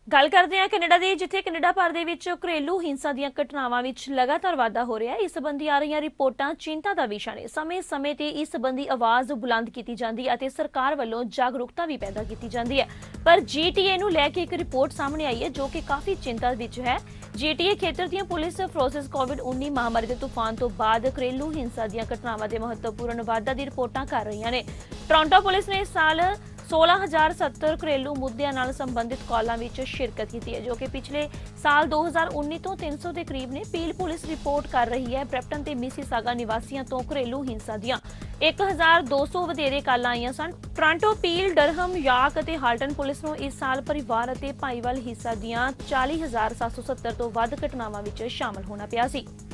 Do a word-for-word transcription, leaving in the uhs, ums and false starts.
ਗੱਲ ਕਰਦੇ ਹਾਂ ਕੈਨੇਡਾ ਦੀ, ਜਿੱਥੇ ਕੈਨੇਡਾ ਭਰ ਦੇ ਵਿੱਚ ਘਰੇਲੂ ਹਿੰਸਾ ਦੀਆਂ ਘਟਨਾਵਾਂ ਵਿੱਚ ਲਗਾਤਾਰ ਵਾਧਾ ਹੋ ਰਿਹਾ ਹੈ। ਇਸ ਸੰਬੰਧੀ ਆ ਰਹੀਆਂ ਰਿਪੋਰਟਾਂ ਚਿੰਤਾ ਦਾ ਵਿਸ਼ਾ ਨੇ। ਸਮੇਂ-ਸਮੇਂ ਤੇ ਇਸ ਸੰਬੰਧੀ ਆਵਾਜ਼ ਬੁਲੰਦ ਕੀਤੀ ਜਾਂਦੀ ਹੈ ਅਤੇ ਸਰਕਾਰ ਵੱਲੋਂ ਜਾਗਰੂਕਤਾ ਵੀ ਪੈਦਾ ਕੀਤੀ ਜਾਂਦੀ ਹੈ। ਪਰ ਜੀ ਟੀ ਏ ਨੂੰ ਲੈ ਕੇ ਇੱਕ ਰਿਪੋਰਟ ਸਾਹਮਣੇ ਆਈ ਹੈ ਜੋ ਕਿ ਕਾਫੀ ਚਿੰਤਾ ਵਿੱਚ ਹੈ। ਜੀ ਟੀ ਏ ਖੇਤਰ ਦੀਆਂ ਪੁਲਿਸ ਫੋਰਸਿਸ ਕੋਵਿਡ ਉੱਨੀ ਮਹਾਮਾਰੀ ਦੇ ਤੂਫਾਨ ਤੋਂ ਬਾਅਦ ਘਰੇਲੂ ਹਿੰਸਾ ਦੀਆਂ ਘਟਨਾਵਾਂ ਦੇ ਮਹੱਤਵਪੂਰਨ ਵਾਧਾ ਦੀ ਰਿਪੋਰਟਾਂ ਕਰ ਰਹੀਆਂ ਨੇ। ਟੋਰਾਂਟੋ ਪੁਲਿਸ ਨੇ ਇਸ ਸਾਲ सोलह हज़ार सत्तर घरेलू मुद्दों नाल संबंधित कॉलों में शिरकत की है, जो कि पिछले साल दो हज़ार उन्नीस तो तीन सौ के करीब ने। पील पुलिस रिपोर्ट कर रही है ब्रैम्पटन ते मिसिसागा निवासियों तो घरेलू हिंसा दियां एक हज़ार दो सौ वधेरे कालां आईयां सन। टोरांटो, पील, डरहम, याक ते हाल्टन पुलिस नूं इस साल परिवार ते भाईवाल हिंसा दियां चालीस हज़ार सात सौ सत्तर तो वध घटनावां विच शामिल होना पिया सी।